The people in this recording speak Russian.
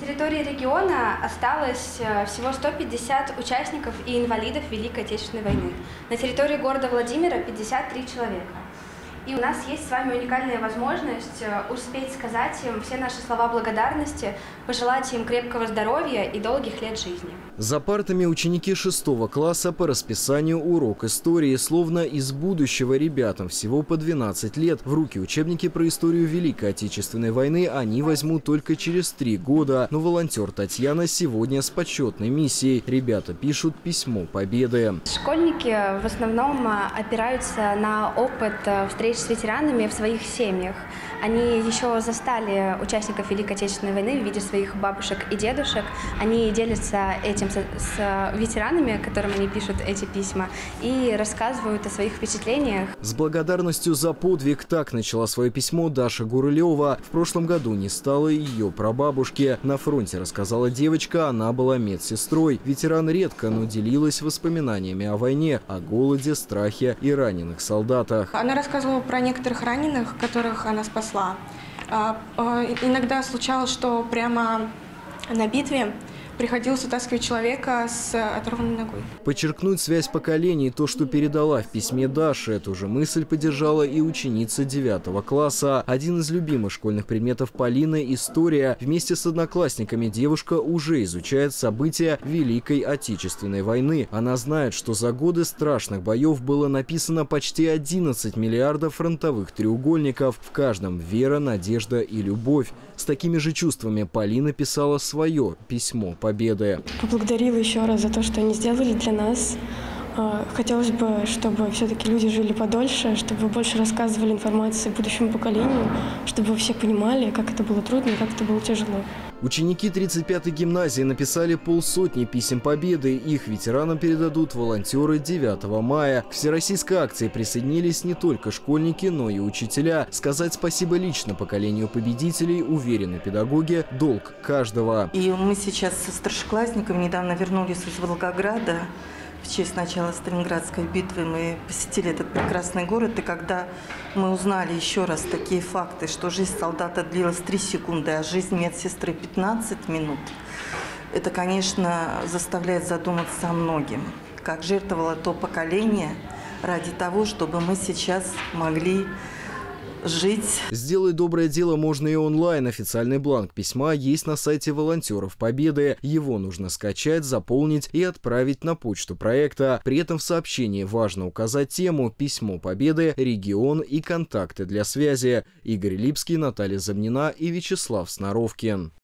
территории региона осталось всего 150 участников и инвалидов Великой Отечественной войны. На территории города Владимира 53 человека. И у нас есть с вами уникальная возможность успеть сказать им все наши слова благодарности, пожелать им крепкого здоровья и долгих лет жизни. За партами ученики 6 класса по расписанию урок истории, словно из будущего ребятам всего по 12 лет. В руки учебники про историю Великой Отечественной войны они возьмут только через 3 года. Но волонтер Татьяна сегодня с почетной миссией. Ребята пишут письмо победы. Школьники в основном опираются на опыт встреч с ветеранами в своих семьях. Они еще застали участников Великой Отечественной войны в виде своих бабушек и дедушек. Они делятся этим с ветеранами, которым они пишут эти письма, и рассказывают о своих впечатлениях. С благодарностью за подвиг так начала свое письмо Даша Гурылева. В прошлом году не стало ее прабабушки. На фронте, рассказала девочка, она была медсестрой. Ветеран редко, но делилась воспоминаниями о войне, о голоде, страхе и раненых солдатах. Она рассказывала про некоторых раненых, которых она спасла. Иногда случалось, что прямо на битве приходилось утаскивать человека с оторванной ногой. Подчеркнуть связь поколений, то, что передала в письме Даши, эту же мысль поддержала и ученица 9 класса. Один из любимых школьных предметов Полины – история. Вместе с одноклассниками девушка уже изучает события Великой Отечественной войны. Она знает, что за годы страшных боев было написано почти 11 миллиардов фронтовых треугольников. В каждом вера, надежда и любовь. С такими же чувствами Полина писала свое письмо победы. Поблагодарила еще раз за то, что они сделали для нас. Хотелось бы, чтобы все-таки люди жили подольше, чтобы больше рассказывали информации будущему поколению, чтобы все понимали, как это было трудно и как это было тяжело. Ученики 35-й гимназии написали 50 писем победы. Их ветеранам передадут волонтеры 9 мая. К всероссийской акции присоединились не только школьники, но и учителя. Сказать спасибо лично поколению победителей, уверены педагоги, долг каждого. И мы сейчас со старшеклассниками недавно вернулись из Волгограда. В честь начала Сталинградской битвы мы посетили этот прекрасный город, и когда мы узнали еще раз такие факты, что жизнь солдата длилась 3 секунды, а жизнь медсестры 15 минут, это, конечно, заставляет задуматься о многим. Как жертвовало то поколение ради того, чтобы мы сейчас могли жить. Сделать доброе дело можно и онлайн. Официальный бланк письма есть на сайте волонтеров Победы. Его нужно скачать, заполнить и отправить на почту проекта. При этом в сообщении важно указать тему, письмо Победы, регион и контакты для связи. Игорь Липский, Наталья Замнина и Вячеслав Сноровкин.